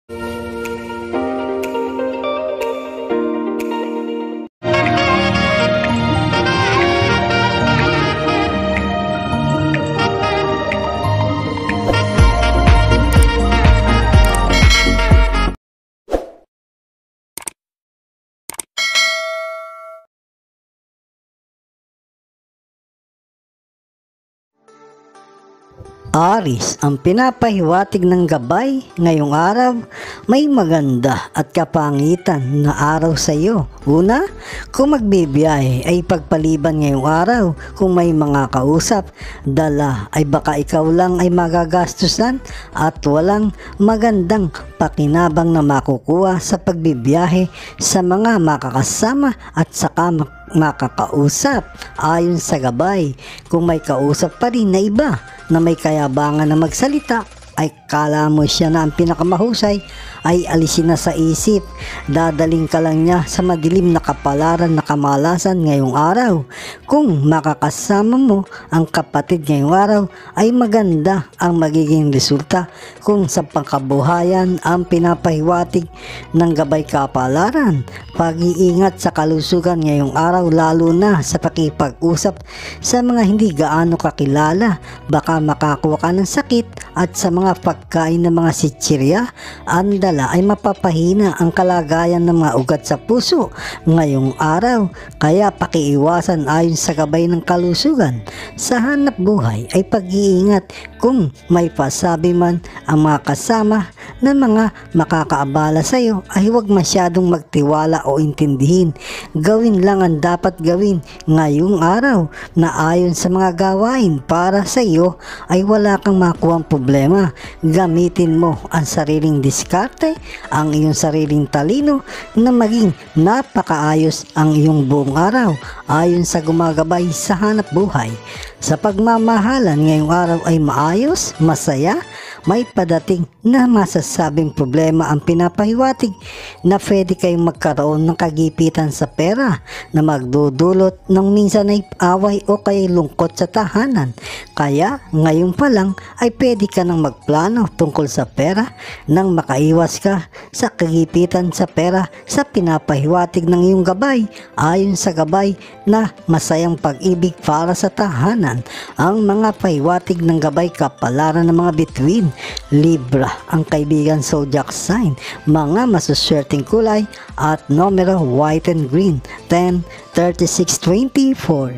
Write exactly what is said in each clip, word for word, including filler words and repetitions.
Aris, ang pinapahiwatig ng gabay ngayong araw, may maganda at kapangitan na araw sa iyo. Una, kung magbibiyahe ay pagpaliban ngayong araw. Kung may mga kausap, dala ay baka ikaw lang ay magagastusan at walang magandang pakinabang na makukuha sa pagbibiyahe sa mga makakasama at saka makakausap. Ayon sa gabay, kung may kausap pa rin na iba na may kayabangan na magsalita, ay kala mo siya na ang pinakamahusay, ay alisin na sa isip. Dadaling ka lang niya sa madilim na kapalaran na kamalasan ngayong araw. Kung makakasama mo ang kapatid ngayong araw, ay maganda ang magiging resulta. Kung sa pangkabuhayan ang pinapahiwatig ng gabay kapalaran, pag-iingat sa kalusugan ngayong araw, lalo na sa pakipag-usap sa mga hindi gaano kakilala. Baka makakuha ka ng sakit, at sa mga pagkain ng mga sitsirya, ang dala ay mapapahina ang kalagayan ng mga ugat sa puso ngayong araw. Kaya pakiiwasan ayon sa gabay ng kalusugan. Sa hanap buhay ay pag-iingat kung may pasabi man ang mga kasama na mga makakaabala sa iyo, ay huwag masyadong magtiwala o intindihin. Gawin lang ang dapat gawin ngayong araw na ayon sa mga gawain para sa iyo ay wala kang makuhang problema. Gamitin mo ang sariling diskarte, ang iyong sariling talino na maging napakaayos ang iyong buong araw ayon sa gumagabay sa hanap buhay. Sa pagmamahalan ngayong araw ay maayos, masaya, may padating na masasabing problema ang pinapahiwatig na pwede kayong magkaroon ng kagipitan sa pera na magdudulot ng minsan ay away o kay lungkot sa tahanan. Kaya ngayon pa lang ay pwede ka nang magplano tungkol sa pera nang makaiwas ka sa kagipitan sa pera sa pinapahiwatig ng iyong gabay ayon sa gabay na masayang pag-ibig para sa tahanan. Ang mga pahiwatig ng gabay kapalaran ng mga bituin. Libra ang kaibigan zodiac sign. Mga masuswerteng kulay at numero white and green, ten, thirty-six, twenty-four.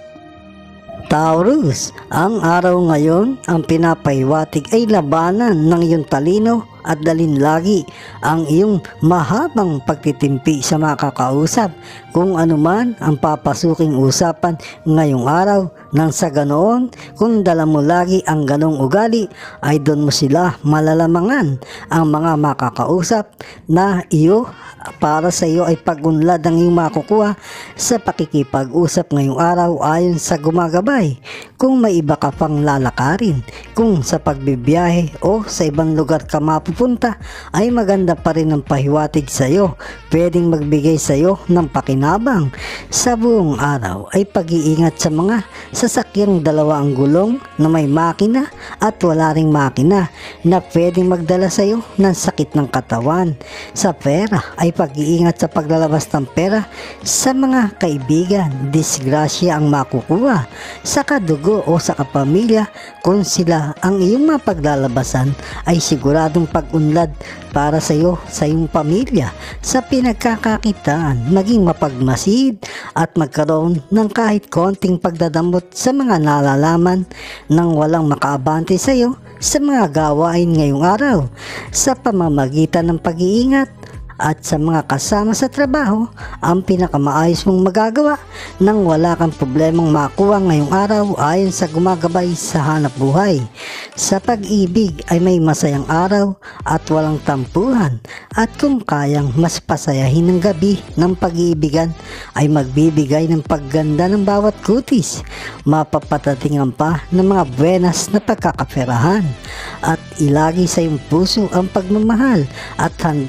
Taurus, ang araw ngayon ang pinapahiwatig ay labanan ng iyong talino at dalin lagi ang iyong mahabang pagtitimpi sa mga kakausap kung anuman ang papasuking usapan ngayong araw, nang sa ganoon kung dala mo lagi ang ganong ugali ay doon mo sila malalamangan ang mga makakausap na iyo para sa iyo ay pag-unlad ang iyong makukuha sa pakikipag-usap ngayong araw ayon sa gumagabay. Kung may iba ka pang lalakarin, kung sa pagbibiyahe o sa ibang lugar ka mapupunta, ay maganda pa rin ang pahiwatig sa iyo. Pwedeng magbigay sa iyo ng pakinabang. Sa buong araw ay pag-iingat sa mga sasakyang dalawa ang gulong na may makina at wala ring makina na pwedeng magdala sa iyo ng sakit ng katawan. Sa pera ay pag-iingat sa paglalabas ng pera sa mga kaibigan. Disgrasya ang makukuha sa kadugo o sa kapamilya. Kung sila ang iyong mapaglalabasan ay siguradong pag-unlad para sa iyo sa iyong pamilya. Sa pinagkakakitaan, maging mapagmasid at magkaroon ng kahit konting pagdadamot sa mga nalalaman nang walang makaabante sa iyo sa mga gawain ngayong araw. Sa pamamagitan ng pag-iingat at sa mga kasama sa trabaho, ang pinakamaayos mong magagawa nang wala kang problemang makuha ngayong araw ayon sa gumagabay sa hanap buhay. Sa pag-ibig ay may masayang araw at walang tampuhan, at kung kayang mas pasayahin ng gabi ng pag-iibigan ay magbibigay ng pagganda ng bawat kutis. Mapapatatingan pa ng mga buenas na pagkakaperahan at ilagi sa iyong puso ang pagmamahal at handang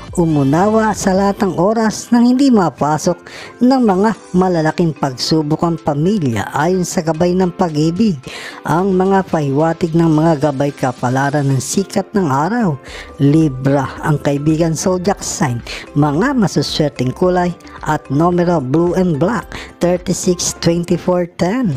umunawa sa lahat ng oras nang hindi mapasok ng mga malalaking pagsubok ang pamilya ayon sa gabay ng pag-ibig. Ang mga pahiwatig ng mga gabay kapalaran ng sikat ng araw. Libra ang kaibigan zodiac sign, mga masuswerteng kulay at numero blue and black, thirty-six, twenty-four, ten.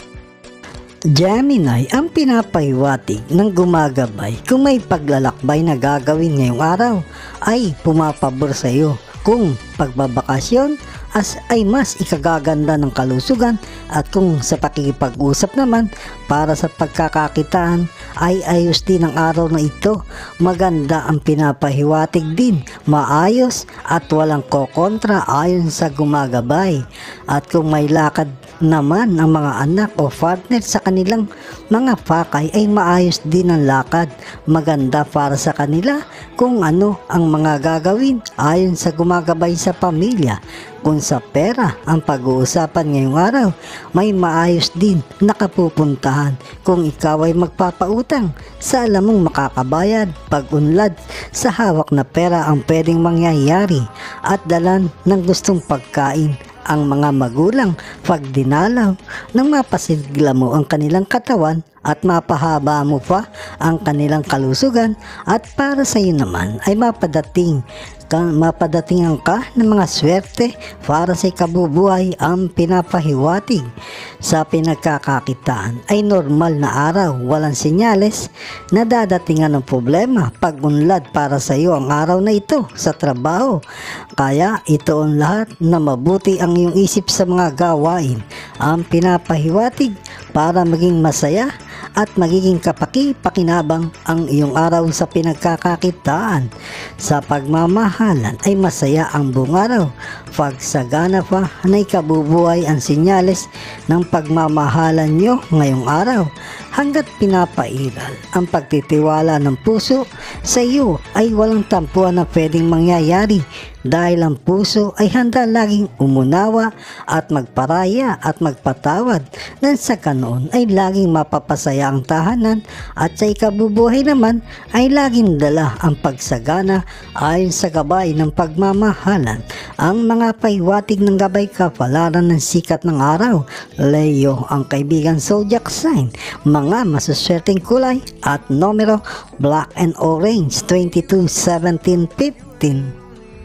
Gemini ang pinapahiwatig ng gumagabay kung may paglalakbay na gagawin ngayong araw ay pumapabor sa iyo. Kung pagbabakasyon as ay mas ikagaganda ng kalusugan at kung sa pakikipag-usap naman para sa pagkakakitaan ay ayos din ang araw na ito. Maganda ang pinapahiwatig din, maayos at walang kokontra ayon sa gumagabay. At kung may lakad naman ang mga anak o partner sa kanilang mga pakay ay maayos din ang lakad. Maganda para sa kanila kung ano ang mga gagawin ayon sa gumagabay sa pamilya. Kung sa pera ang pag-uusapan ngayong araw, may maayos din nakapupuntahan kung ikaw ay magpapautang sa alam mong makakabayad. Pag-unlad sa hawak na pera ang pwedeng mangyayari at dalan ng gustong pagkain ang mga magulang pag dinalaw nang mapasigla mo ang kanilang katawan at mapahaba mo pa ang kanilang kalusugan. At para sa iyo naman ay mapadating mapadatingan ka ng mga swerte para sa ikabubuhay. Ang pinapahiwatig sa pinagkakakitaan ay normal na araw, walang senyales na dadatingan ng problema. Pag-unlad para sa iyo ang araw na ito sa trabaho, kaya ito ang lahat na mabuti ang iyong isip sa mga gawain. Ang pinapahiwatig para maging masaya at magiging kapaki-pakinabang ang iyong araw sa pinagkakakitaan. Sa pagmamahalan ay masaya ang buong araw. Pagsagana pa na ikabubuhay ang sinyales ng pagmamahalan nyo ngayong araw. Hanggat pinapairal ang pagtitiwala ng puso sa iyo ay walang tampuan na pwedeng mangyayari dahil ang puso ay handa laging umunawa at magparaya at magpatawad nang sa ganoon ay laging mapapasaya ang tahanan at sa ikabubuhay naman ay laging dala ang pagsagana ayon sa gabay ng pagmamahalan. Ang mga pahiwatig ng gabay kapalaran ng sikat ng araw. Leo ang kaibigan zodiac sign, mga masuswerteng kulay at numero black and orange, twenty-two, seventeen, fifteen.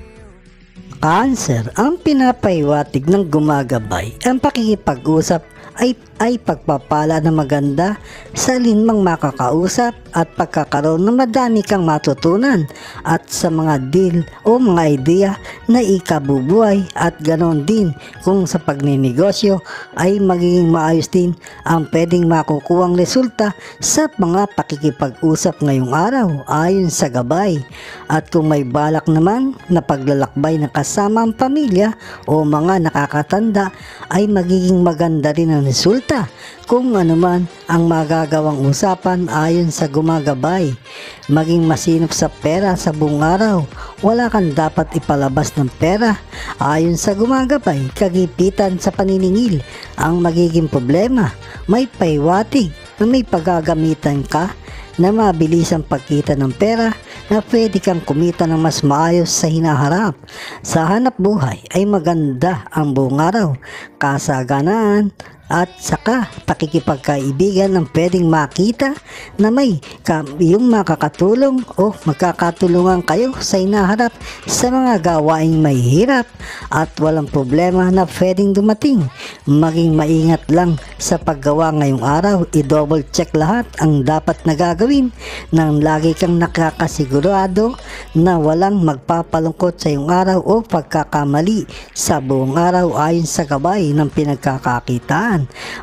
Cancer ang pinapahiwatig ng gumagabay. Ang pakikipag-usap ay, ay pagpapala na maganda sa alinmang makakausap at pagkakaroon ng madami kang matutunan at sa mga deal o mga idea na ikabubuhay. At ganon din kung sa pagninegosyo ay magiging maayos din ang pwedeng makukuhang resulta sa mga pakikipag-usap ngayong araw ayon sa gabay. At kung may balak naman na paglalakbay na kasama ang pamilya o mga nakakatanda ay magiging maganda rin ang resulta kung anuman ang magagawang usapan ayon sa gumagabay. Maging masinop sa pera sa buong araw. Wala kang dapat ipalabas ng pera ayon sa gumagabay. Kagipitan sa paniningil ang magiging problema. May pahiwatig na may paggagamitan ka na mabilis ang pagkita ng pera na pwede kang kumita ng mas maayos sa hinaharap. Sa hanap buhay ay maganda ang buong araw. Kasaganaan at saka pakikipagkaibigan ang pwedeng makita na may yung makakatulong o magkakatulungan kayo sa hinaharap sa mga gawaing may hirap at walang problema na pwedeng dumating. Maging maingat lang sa paggawa ngayong araw. I-double check lahat ang dapat na gagawin nang lagi kang nakakasigurado na walang magpapalungkot sa iyong araw o pagkakamali sa buong araw ayon sa gabay ng pinagkakakitaan.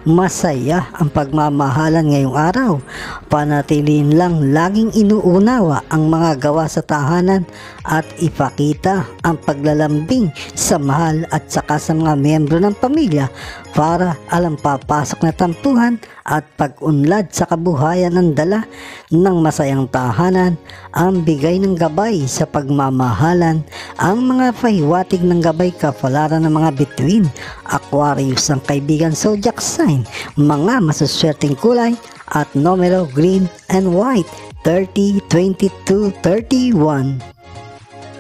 Masaya ang pagmamahalan ngayong araw. Panatiliin lang laging inuunawa ang mga gawa sa tahanan at ipakita ang paglalambing sa mahal at saka sa mga miyembro ng pamilya para alam papasok na tampuhan at pag-unlad sa kabuhayan ang dala ng masayang tahanan. Ang bigay ng gabay sa pagmamahalan. Ang mga pahiwatig ng gabay kapalaran ng mga bituin. Aquarius ang kaibigan zodiac sign, mga masuswerteng kulay at numero green and white, thirty, twenty-two, thirty-one.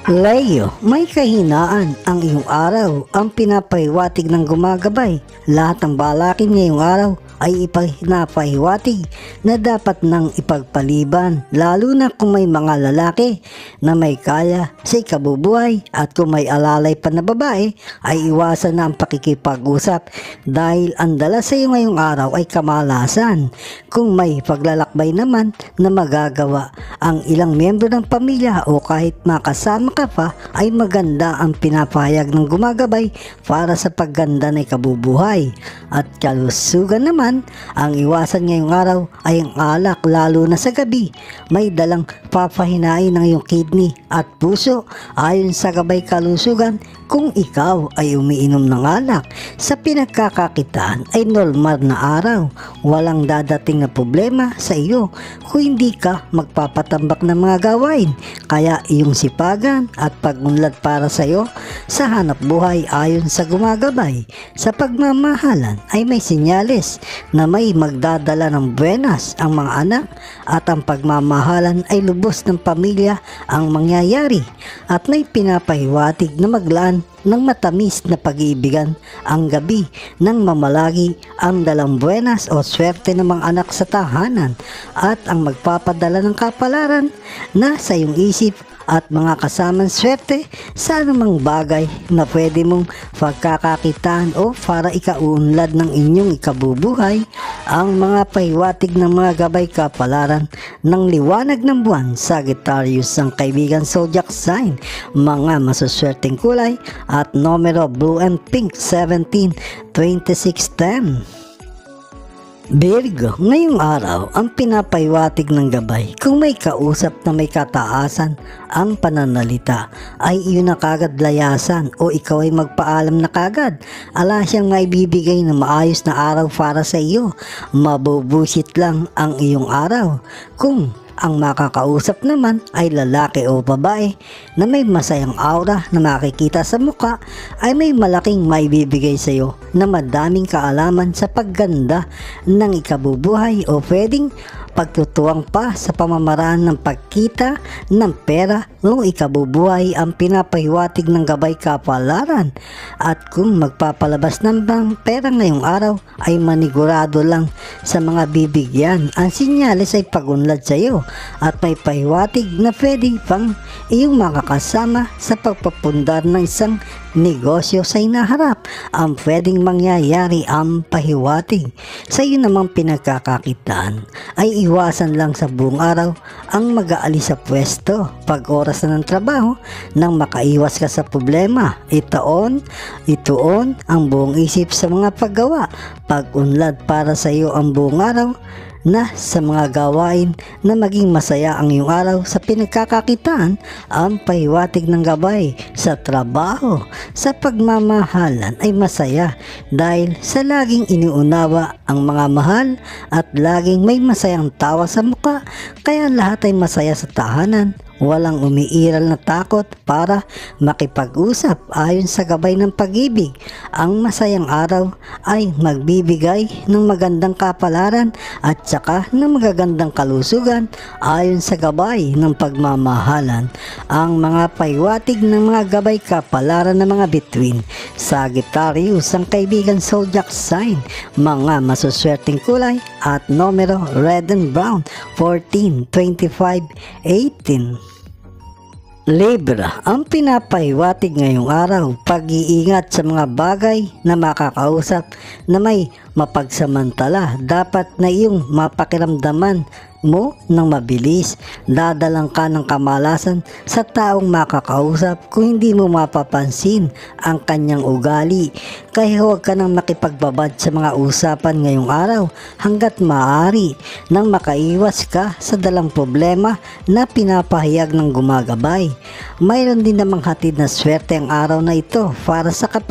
Leo, may kahinaan ang iyong araw ang pinapahiwatig ng gumagabay. Lahat ng balakin ngayong araw ay ipinapahiwatig na dapat nang ipagpaliban, lalo na kung may mga lalaki na may kaya sa ikabubuhay, at kung may alalay pa na babae ay iwasan na ang pakikipag-usap dahil ang dala sa iyo ngayong araw ay kamalasan. Kung may paglalakbay naman na magagawa ang ilang miyembro ng pamilya o kahit makasama ka pa, ay maganda ang pinapahayag ng gumagabay para sa pagganda na ikabubuhay. At kalusugan naman, ang iwasan ngayong araw ay ang alak, lalo na sa gabi. May dalang papahinain ng iyong kidney at puso. Ayon sa gabay kalusugan, kung ikaw ay umiinom ng alak, sa pinagkakakitaan ay normal na araw. Walang dadating na problema sa iyo kung hindi ka magpapatambak ng mga gawain. Kaya iyong sipagan at pagunlad para sa iyo sa hanap buhay ayon sa gumagabay. Sa pagmamahalan ay may sinyales na may magdadala ng buenas ang mga anak, at ang pagmamahalan ay lubos ng pamilya ang mangyayari, at may pinapahiwatig na maglaan ng matamis na pag-iibigan ang gabi ng mamalagi ang dalang buenas o swerte ng mga anak sa tahanan, at ang magpapadala ng kapalaran na sa iyong isip at mga kasamang swerte sa anumang bagay na pwede mong pagkakakitaan o para ikaunlad ng inyong ikabubuhay. Ang mga pahiwatig ng mga gabay kapalaran ng liwanag ng buwan, Sagittarius ang kaibigan zodiac sign. Mga masuswerteng kulay at numero blue and pink, seventeen, twenty-six, ten. Virgo, ngayong araw ang pinapahiwatig ng gabay, kung may kausap na may kataasan ang pananalita, ay iyon na kagad layasan o ikaw ay magpaalam na kagad. Ala siyang maibibigay na maayos na araw para sa iyo. Mabubusit lang ang iyong araw. Kung ang makakausap naman ay lalaki o babae na may masayang aura na makikita sa muka, ay may malaking maibibigay sa iyo na madaming kaalaman sa pagganda ng ikabubuhay o pwedeng pagtutuwang pa sa pamamaraan ng pagkita ng pera o ikabubuhay ang pinapahiwatig ng gabay kapalaran. At kung magpapalabas ng bang pera ngayong araw ay manigurado lang sa mga bibigyan. Ang sinyales ay pagunlad sa iyo at may pahiwatig na pwede pang iyong makakasama sa pagpapundar ng isang negosyo sa hinaharap. Ang pwedeng mangyayari ang pahiwatig sa iyo namang pinagkakakitaan ay iwasan lang sa buong araw ang mag-aalis sa pwesto pag oras na ng trabaho nang makaiwas ka sa problema. Itoon, ituon ang buong isip sa mga paggawa. Pag-unlad para sa iyo ang buong araw na sa mga gawain na maging masaya ang iyong araw. Sa pinagkakakitaan, ang pahiwatig ng gabay sa trabaho, sa pagmamahalan ay masaya dahil sa laging iniunawa ang mga mahal at laging may masayang tawa sa muka, kaya lahat ay masaya sa tahanan. Walang umiiral na takot para makipag-usap ayon sa gabay ng pag-ibig. Ang masayang araw ay magbibigay ng magandang kapalaran at saka ng magagandang kalusugan ayon sa gabay ng pagmamahalan. Ang mga pahiwatig ng mga gabay kapalaran ng mga bituin, Sagittarius ang kaibigan zodiac sign. Mga masuswerteng kulay at numero red and brown, fourteen, twenty-five, eighteen. Libra, ang pinapahiwatig ngayong araw, pag-iingat sa mga bagay na makakausap na may mapagsamantala. Dapat na iyong mapakiramdaman mo ng mabilis. Dadalang ka ng kamalasan sa taong makakausap kung hindi mo mapapansin ang kanyang ugali. Kaya huwag ka nang makipagbabad sa mga usapan ngayong araw hanggat maaari nang makaiwas ka sa dalang problema na pinapahayag ng gumagabay. Mayroon din namang hatid na swerte ang araw na ito para sa kapatid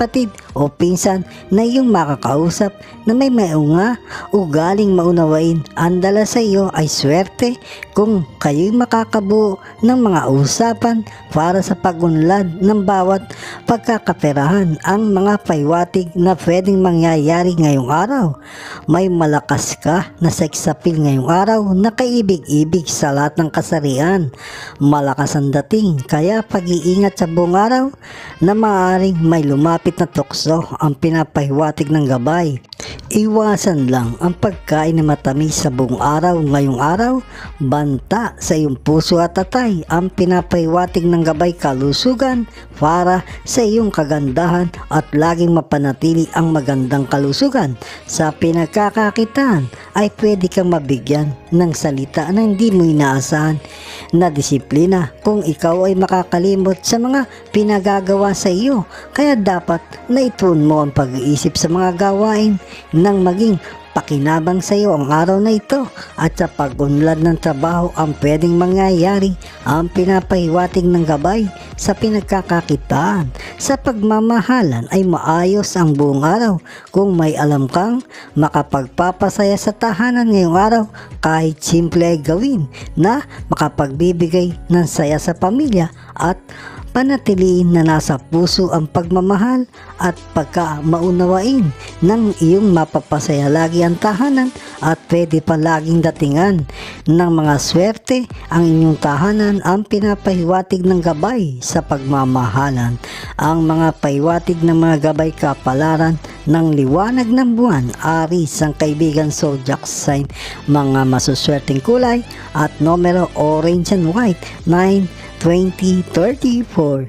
o pinsan na iyong makakausap na may maunga ugaling maunawain. Ang dala sa iyo ay swerte kung kayo'y makakabuo ng mga usapan para sa pag-unlad ng bawat pagkakaperahan. Ang mga paywatig na pwedeng mangyayari ngayong araw: may malakas ka na sex appeal ngayong araw na kaibig-ibig sa lahat ng kasarian. Malakas ang dating, kaya pag-iingat sa buong araw na maaaring may lumapit na tukso. Ang pinapahiwatig ng gabay: iwasan lang ang pagkain na matamis sa buong araw ngayong araw. Banta sa iyong puso at atay. Ang pinapahiwatig ng gabay: kalusugan para sa iyong kagandahan at laging mapanatili ang magandang kalusugan. Sa pinagkakakitaan ay pwede kang mabigyan ng salita na hindi mo inaasahan na disiplina kung ikaw ay makakalimot sa mga pinagagawa sa iyo. Kaya dapat na ituon mo ang pag-iisip sa mga gawain nang maging pakinabang sa iyo ang araw na ito. At sa pag-unlad ng trabaho ang pwedeng mangyayari. Ang pinapahiwatig ng gabay sa pinagkakakitaan: sa pagmamahalan ay maayos ang buong araw kung may alam kang makapagpapasaya sa tahanan ngayong araw. Kahit simple ay gawin na makapagbibigay ng saya sa pamilya at panatiliin na nasa puso ang pagmamahal at pagkamaunawain ng iyong mapapasaya lagi ang tahanan. At pwede pa laging datingan ng mga swerte ang inyong tahanan. Ang pinapahiwatig ng gabay sa pagmamahalan: ang mga pahiwatig ng mga gabay kapalaran ng liwanag ng buwan. Aris ang kaibigan zodiac sign. Mga masuswerteng kulay at numero: orange and white, nine, twenty, thirty-four.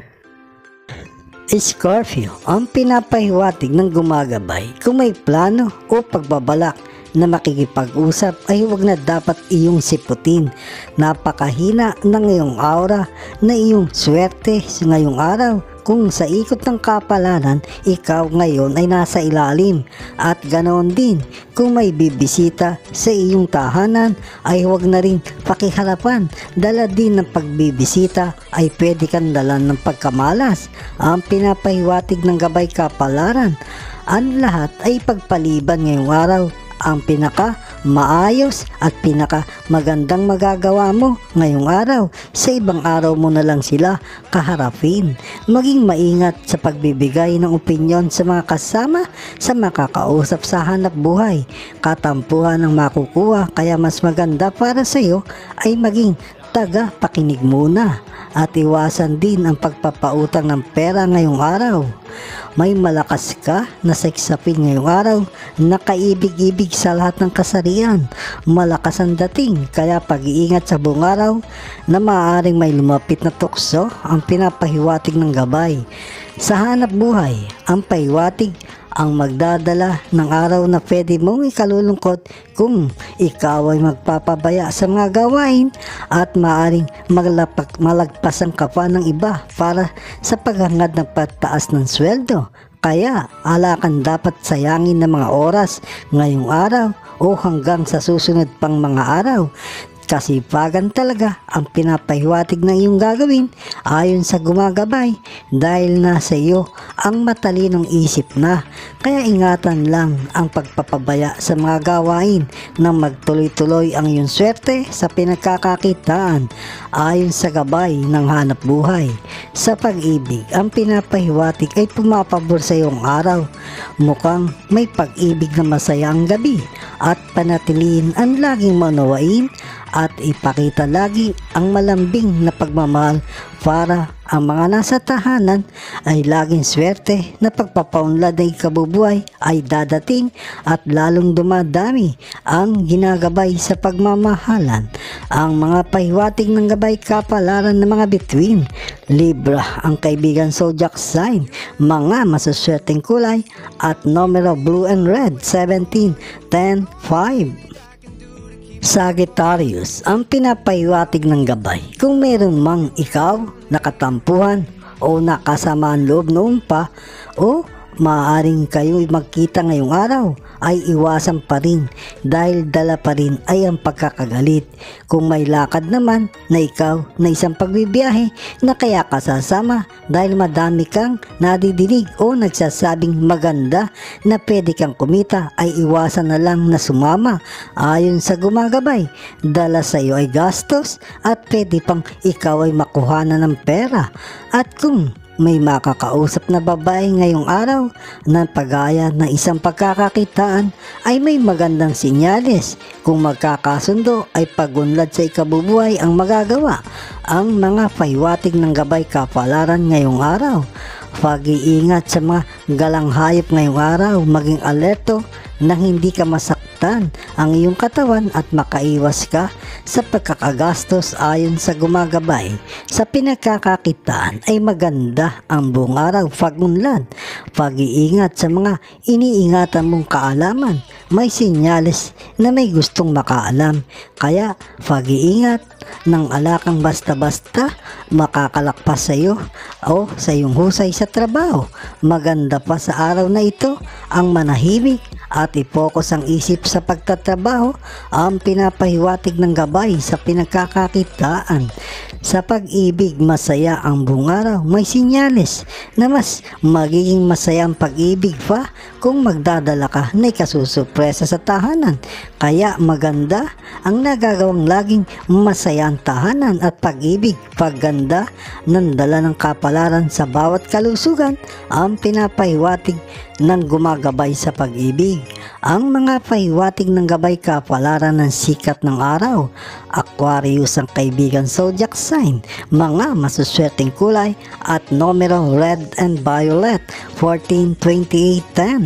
Scorpio ang pinapahiwatig ng gumagabay: kung may plano o pagbabalak na makikipag-usap ay huwag na dapat iyong siputin. Napakahina ng iyong aura na iyong swerte ngayong araw. Kung sa ikot ng kapalaran, ikaw ngayon ay nasa ilalim. At ganoon din, kung may bibisita sa iyong tahanan ay huwag na rin pakiharapan. Dala din ng pagbibisita ay pwede kang dalan ng pagkamalas. Ang pinapahiwatig ng gabay kapalaran: ang lahat ay pagpaliban ngayong araw. Ang pinaka maayos at pinaka magandang magagawa mo ngayong araw, sa ibang araw mo na lang sila kaharapin. Maging maingat sa pagbibigay ng opinyon sa mga kasama, sa makakausap sa hanap buhay. Katampuhan ang makukuha, kaya mas maganda para sa iyo ay maging taga pakinig muna. At iwasan din ang pagpapautang ng pera ngayong araw. May malakas ka na sex appeal ngayong araw na kaibig-ibig sa lahat ng kasarian. Malakas ang dating, kaya pag-iingat sa buong araw na maaaring may lumapit na tukso. Ang pinapahiwatig ng gabay sa hanap buhay: ang pahiwatig ang magdadala ng araw na pwede mong ikalulungkot kung ikaw ay magpapabaya sa mga gawain at maaaring maglapak, malagpasan ka pa ng iba para sa paghangad ng pagtaas ng sweldo. Kaya alakan dapat sayangin ng mga oras ngayong araw o hanggang sa susunod pang mga araw. Kasipagan talaga ang pinapahiwatig ng iyong gagawin ayon sa gumagabay, dahil nasa iyo ang matalinong isip na. Kaya ingatan lang ang pagpapabaya sa mga gawain nang magtuloy-tuloy ang iyong swerte sa pinagkakakitaan ayon sa gabay ng hanap buhay. Sa pag-ibig, ang pinapahiwatig ay pumapabor sa iyong araw. Mukhang may pag-ibig na masaya ang gabi at panatiliin ang laging maunawain at ipakita lagi ang malambing na pagmamahal para ang mga nasa tahanan ay laging swerte na pagpapaunlad ng ikabubuhay ay dadating at lalong dumadami ang ginagabay sa pagmamahalan. Ang mga pahiwatig ng gabay kapalaran ng mga bituin: Libra ang kaibigan zodiac sign. Mga masuswerteng kulay at numero: blue and red, seventeen, ten, five. Sagittarius ang pinapahiwatig ng gabay: kung meron mang ikaw nakatampuhan o nakasamaan loob noon pa o maaaring kayo magkita ngayong araw ay iwasan pa rin dahil dala pa rin ay ang pagkakagalit. Kung may lakad naman na ikaw na isang pagbibiyahe na kaya kasasama dahil madami kang nadidinig o nagsasabing maganda na pwede kang kumita ay iwasan na lang na sumama. Ayon sa gumagabay, dala sa iyo ay gastos at pwede pang ikaw ay makuhanan ng pera. At kung may makakausap na babae ngayong araw na pagaya ng isang pagkakakitaan ay may magandang sinyales. Kung magkakasundo ay pagunlad sa ikabubuhay ang magagawa. Ang mga pahiwatig ng gabay kapalaran ngayong araw. Pag-iingat sa mga galang hayop ngayong araw, maging alerto na hindi ka masaktan ang iyong katawan at makaiwas ka sa pagkakagastos. Ayon sa gumagabay, sa pinagkakakitaan ay maganda ang buong araw. Pagunlad, pag-iingat sa mga iniingatan mong kaalaman, may sinyales na may gustong makaalam, kaya pag-iingat ng alakang basta-basta makakalakpas sa iyo o sa iyong husay sa trabaho. Maganda pa sa araw na ito ang manahimik at ipokus ang isip sa pagtatrabaho. Ang pinapahiwatig ng gabay sa pinagkakakitaan. Sa pag-ibig, masaya ang buong araw. May sinyales na mas magiging masaya ang pag-ibig pa kung magdadala ka na ikasusurpresa sa tahanan. Kaya maganda ang nagagawang laging masaya ang tahanan at pag-ibig. Pagganda ng dala ng kapalaran sa bawat kalusugan ang pinapahiwatig ng gumagabay sa pag-ibig. Ang mga pahiwatig ng gabay kapalaran ng sikat ng araw. Aquarius ang kaibigan zodiac sign. Mga masuswerteng kulay at numero red and violet, fourteen, twenty-eight, ten.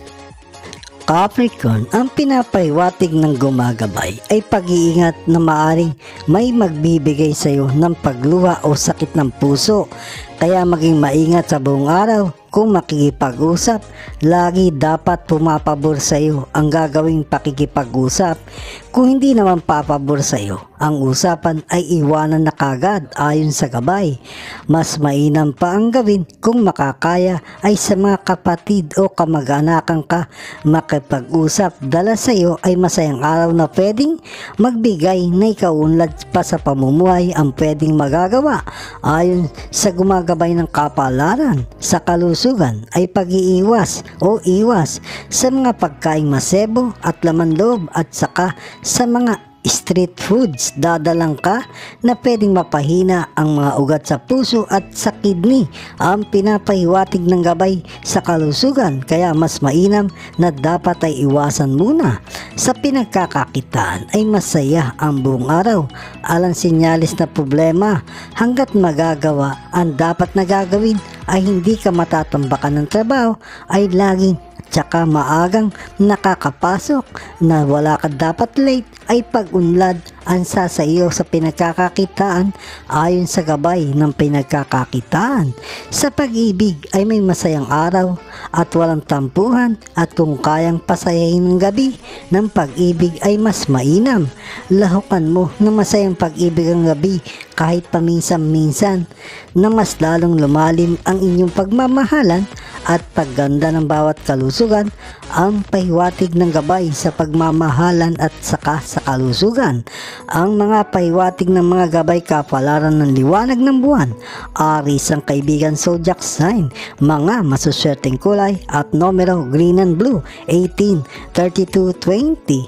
Capricorn, ang pinapahiwatig ng gumagabay ay pag-iingat na maaring may magbibigay sa iyo ng pagluha o sakit ng puso. Kaya maging maingat sa buong araw. Kung makikipag-usap, lagi dapat pumapabor sa iyo ang gagawing pakikipag-usap. Kung hindi naman papabor sa iyo, ang usapan ay iwanan na kagad. Ayon sa gabay, mas mainam pa ang gawin kung makakaya ay sa mga kapatid o kamag-anakan ka makipag-usap. Dala sa iyo ay masayang araw na pwedeng magbigay na ikaunlad pa sa pamumuhay ang pwedeng magagawa. Ayon sa gumagabay ng kapalaran, sa kalusugan ay pag-iiwas o iwas sa mga pagkaing masebo at laman loob at saka sa mga street foods. Dadalang ka na pwedeng mapahina ang mga ugat sa puso at sa kidney. Ang pinapahiwatig ng gabay sa kalusugan, kaya mas mainam na dapat ay iwasan muna. Sa pinagkakakitaan ay masaya ang buong araw. Alang sinyalis na problema, hanggat magagawa ang dapat na gagawin ay hindi ka matatambakan ng trabaho, ay laging tsaka maagang nakakapasok na wala ka dapat late ay pag-unlad ang sa iyo sa pinagkakakitaan. Ayon sa gabay ng pinagkakakitaan, sa pag-ibig ay may masayang araw at walang tampuhan, at kung kayang pasayahin ng gabi ng pag-ibig ay mas mainam. Lahukan mo na masayang pag-ibig ang gabi kahit paminsan-minsan na mas lalong lumalim ang inyong pagmamahalan at pagganda ng bawat kalusugan. Ang pahiwatig ng gabay sa pagmamahalan at saka sa kalusugan. Ang mga pahiwatig ng mga gabay kapalaran ng liwanag ng buwan. Aries ang kaibigan zodiac sign. Mga masuswerteng kulay at numero green and blue, eighteen, thirty-two, twenty.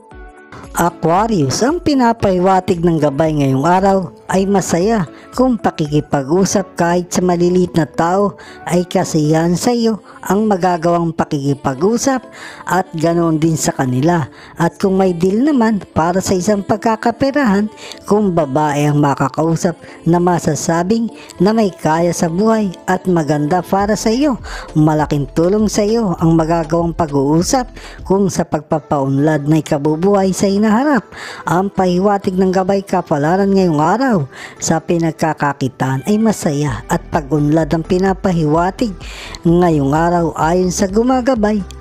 Aquarius, ang pinapahiwatig ng gabay ngayong araw ay masaya kung pakikipag-usap kahit sa maliliit na tao ay kasiyahan sa iyo ang magagawang pakikipag-usap at ganoon din sa kanila. At kung may deal naman para sa isang pagkakaperahan, kung babae ang makakausap na masasabing na may kaya sa buhay at maganda para sa iyo, malaking tulong sa iyo ang magagawang pag-uusap kung sa pagpapaunlad na ikabubuhay sa hinaharap. Ang pahiwatig ng gabay kapalaran ngayong araw sa pinagkakakitaan ay masaya at pag-unlad ang pinapahiwatig ngayong araw. Ayon sa gumagabay,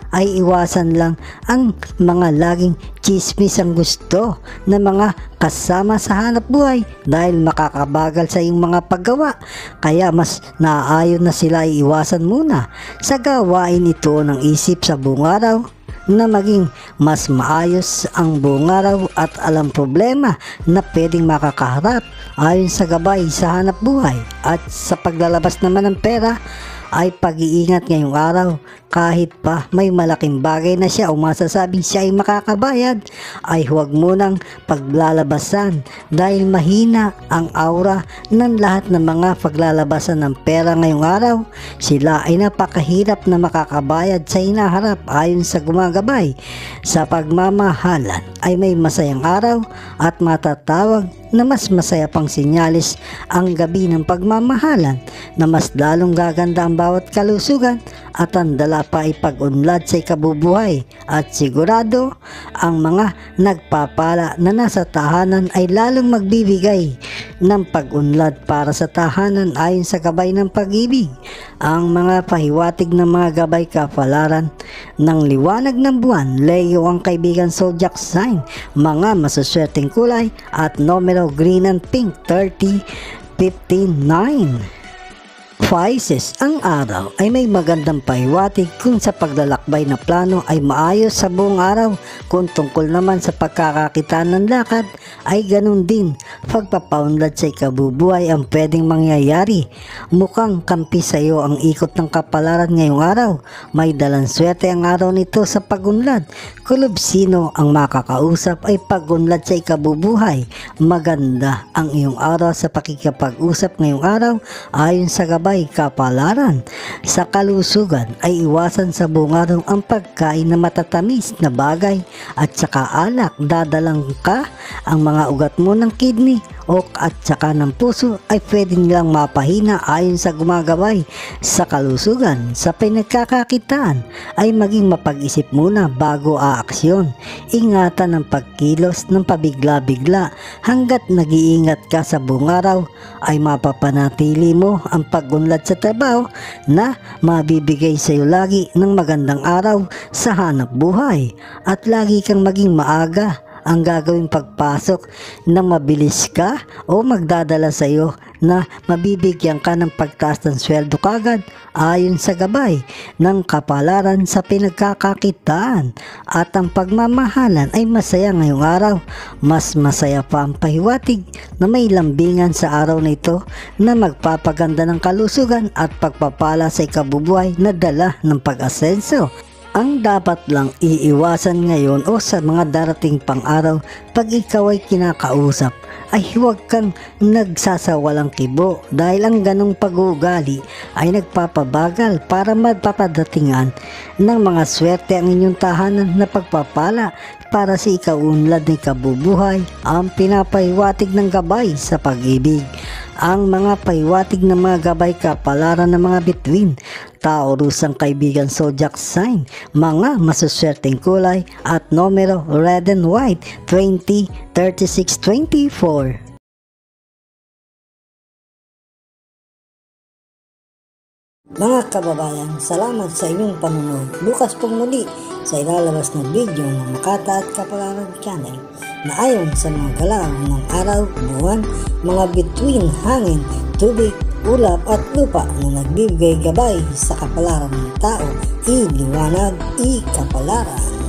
ay iwasan lang ang mga laging chismis ang gusto ng mga kasama sa hanap buhay dahil makakabagal sa iyong mga paggawa. Kaya mas naaayon na sila ay iwasan muna sa gawain ito ng isip sa buong araw na maging mas maayos ang buong araw at alam problema na pwedeng makakaharap ayon sa gabay sa hanap buhay. At sa paglalabas naman ng pera ay pag-iingat ngayong araw. Kahit pa may malaking bagay na siya o masasabing siya ay makakabayad, ay huwag munang paglalabasan dahil mahina ang aura ng lahat ng mga paglalabasan ng pera ngayong araw. Sila ay napakahirap na makakabayad sa hinaharap ayon sa gumagabay. Sa pagmamahalan ay may masayang araw at matatawag na mas masaya pang sinyalis ang gabi ng pagmamahalan na mas lalong gaganda ang bawat kalusugan at ang dala pa ay pag-unlad sa ikabubuhay. At sigurado ang mga nagpapala na nasa tahanan ay lalong magbibigay ng pag-unlad para sa tahanan ayon sa gabay ng pag-ibig. Ang mga pahiwatig ng mga gabay kapalaran ng liwanag ng buwan, Leo ang kaibigan zodiac sign, mga masuswerteng kulay at numero green and pink, thirty, fifteen, nine. Pisces, ang araw ay may magandang pahiwatig kung sa paglalakbay na plano ay maayos sa buong araw. Kung tungkol naman sa pagkakakitaan ng lakad ay ganun din. Pagpapaunlad sa ikabubuhay ang pwedeng mangyayari. Mukhang kampi sa iyo ang ikot ng kapalaran ngayong araw. May dalang swerte ang araw nito sa pagunlad. Kulob sino ang makakausap ay pagunlad sa ikabubuhay. Maganda ang iyong araw sa pakikipag-usap ngayong araw ayon sa gabay kapalaran. Sa kalusugan ay iwasan sa buong araw ang pagkain na matatamis na bagay at saka alak. Dadalang ka ang mga ugat mo ng kidney o at saka ng puso ay pwede nilang mapahina ayon sa gumagabay sa kalusugan. Sa pinagkakakitaan ay maging mapag-isip muna bago aaksyon. Ingatan ang pagkilos ng pabigla-bigla. Hanggat nag-iingat ka sa buong araw ay mapapanatili mo ang pagunlad sa trabaho na mabibigay sa iyo lagi ng magandang araw sa hanap buhay. At lagi kang maging maaga ang gagawing pagpasok na mabilis ka o magdadala sa iyo na mabibigyan ka ng pagtaas ng sweldo kagad ayon sa gabay ng kapalaran sa pinagkakakitaan. At ang pagmamahalan ay masaya ngayong araw. Mas masaya pa ang pahiwatig na may lambingan sa araw na ito na magpapaganda ng kalusugan at pagpapala sa ikabubuhay na dala ng pag-asenso. Ang dapat lang iiwasan ngayon o sa mga darating pang araw pag ikaw ay kinakausap ay huwag kang nagsasawalang kibo dahil ang ganong pag-uugali ay nagpapabagal para magpapadatingan ng mga swerte ang inyong tahanan na pagpapala para sa ikaunlad ng kabubuhay. Ang pinapahiwatig ng gabay sa pag-ibig. Ang mga pahiwatig ng mga gabay kapalaran ng mga bituin, Taurus ang kaibigan zodiac sign, mga masuswerteng kulay at numero red and white, twenty, thirty-six, twenty-four. Mga kababayan, salamat sa inyong panonood. Bukas pong muli sa ilalabas na video ng Makata at Kapalaran Channel na ayon sa mga galaw ng araw, buwan, mga bituin, hangin, tubig, ulap at lupa na nagbibigay gabay sa kapalaran ng tao, iliwanag, ikapalaran.